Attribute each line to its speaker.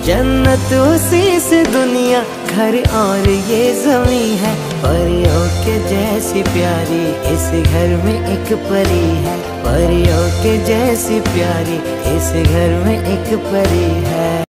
Speaker 1: जन्नत उसी से दुनिया घर और ये ज़मीं है। परियों के जैसी प्यारी इस घर में एक परी है। परियों के जैसी प्यारी इस घर में एक परी है।